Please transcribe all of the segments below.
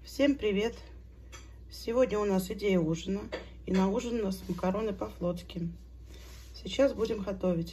Всем привет! Сегодня у нас идея ужина. И на ужин у нас макароны по-флотски. Сейчас будем готовить.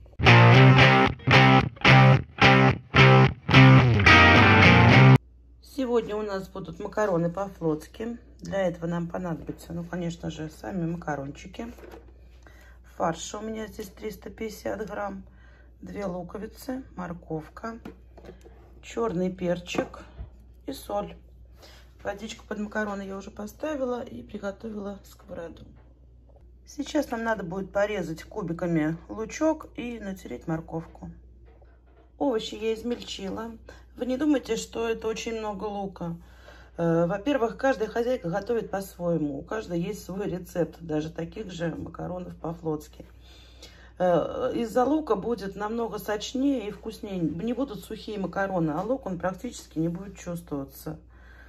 Сегодня у нас будут макароны по-флотски. Для этого нам понадобится, конечно же, сами макарончики. Фарша у меня здесь 350 грамм. 2 луковицы, морковка, черный перчик и соль. Водичку под макароны я уже поставила и приготовила сковороду. Сейчас нам надо будет порезать кубиками лучок и натереть морковку. Овощи я измельчила. Вы не думайте, что это очень много лука. Во-первых, каждая хозяйка готовит по-своему. У каждой есть свой рецепт, даже таких же макаронов по-флотски. Из-за лука будет намного сочнее и вкуснее. Не будут сухие макароны, а лук он практически не будет чувствоваться.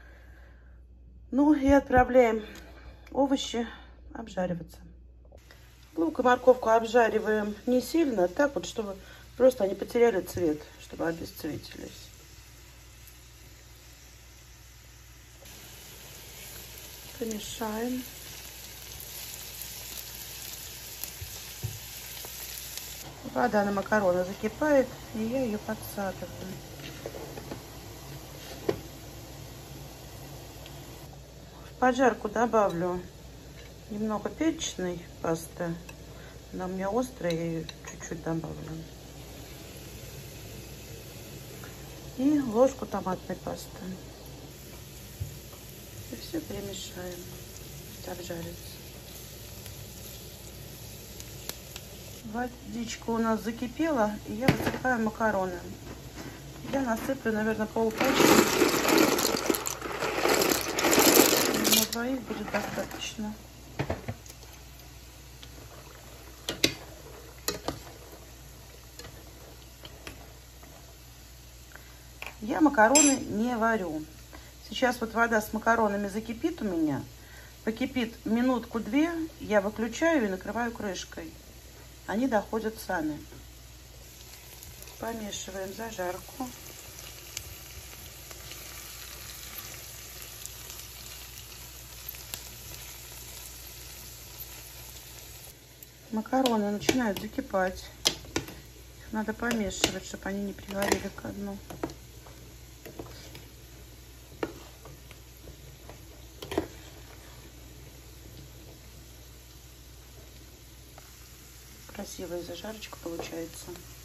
Ну и отправляем овощи обжариваться. Лук и морковку обжариваем не сильно, так вот, чтобы просто они потеряли цвет, чтобы обесцветились. Помешаем. Вода на макароны закипает, и я ее подсадываю. В поджарку добавлю немного перечной пасты. Она у меня острая, я ее чуть-чуть добавлю. И ложку томатной пасты. И все перемешаем. Пусть обжарится. Водичка у нас закипела, и я высыпаю макароны. Я насыплю, наверное, полпачки. На двоих будет достаточно. Я макароны не варю. Сейчас вот вода с макаронами закипит у меня. Покипит минутку-две, я выключаю и накрываю крышкой. Они доходят сами. Помешиваем зажарку. Макароны начинают закипать. Их надо помешивать, чтобы они не пригорели ко дну. Красивая зажарочка получается.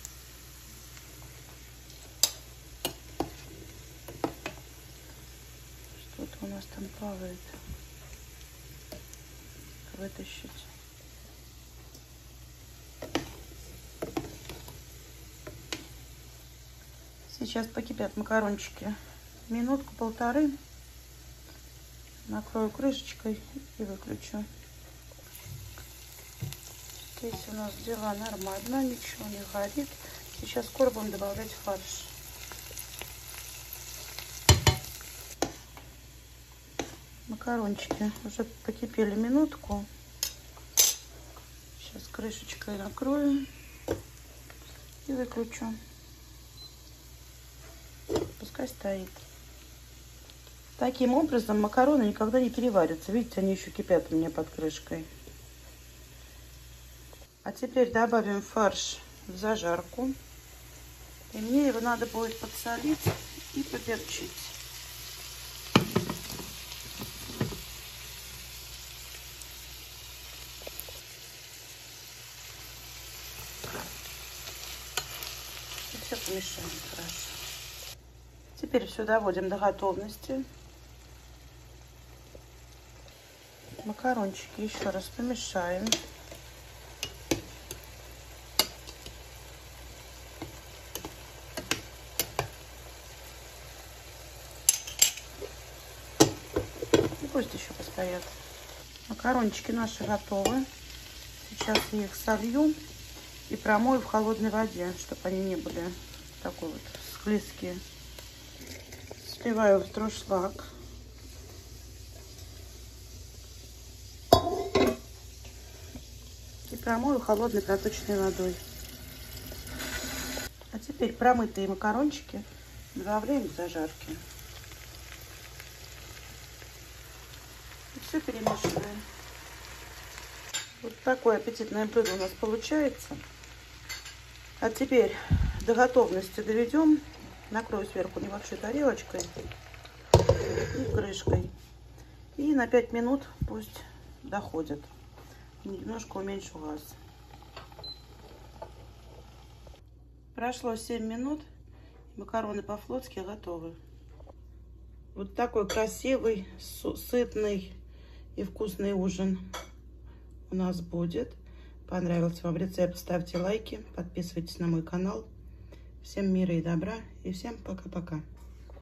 Что-то у нас там плавает. Вытащить. Сейчас покипят макарончики. Минутку-полторы. Накрою крышечкой и выключу. Здесь у нас дела нормально, ничего не горит. Сейчас скоро будем добавлять фарш. Макарончики уже покипели минутку. Сейчас крышечкой накрою и выключу. Пускай стоит. Таким образом макароны никогда не переварятся. Видите, они еще кипят у меня под крышкой. А теперь добавим фарш в зажарку. И мне его надо будет подсолить и поперчить. И все помешаем хорошо. Теперь все доводим до готовности. Макарончики еще раз помешаем. Пусть еще постоят. Макарончики наши готовы. Сейчас я их солью и промою в холодной воде, чтобы они не были такой вот склизкие. Сливаю в дуршлаг. И промою холодной проточной водой. А теперь промытые макарончики добавляем к зажарке. Все перемешиваем. Вот такое аппетитное блюдо у нас получается. А теперь до готовности доведем. Накрою сверху небольшой тарелочкой и крышкой. И на 5 минут пусть доходит. Немножко уменьшу газ. Прошло 7 минут. Макароны по-флотски готовы. Вот такой красивый, сытный и вкусный ужин у нас будет. Понравился вам рецепт? Ставьте лайки, подписывайтесь на мой канал. Всем мира и добра и всем пока-пока.